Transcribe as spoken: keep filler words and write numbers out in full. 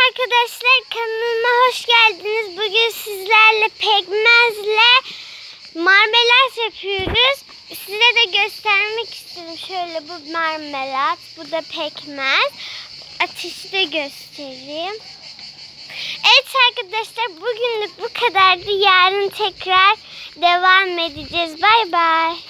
arkadaşlar, kanalıma hoş geldiniz. Bugün sizlerle pekmezle marmelat yapıyoruz. Size de göstermek istedim. Şöyle bu marmelat, bu da pekmez. Ateşte göstereyim. Evet arkadaşlar, bugünlük bu kadardı. Yarın tekrar devam edeceğiz. Bay bay.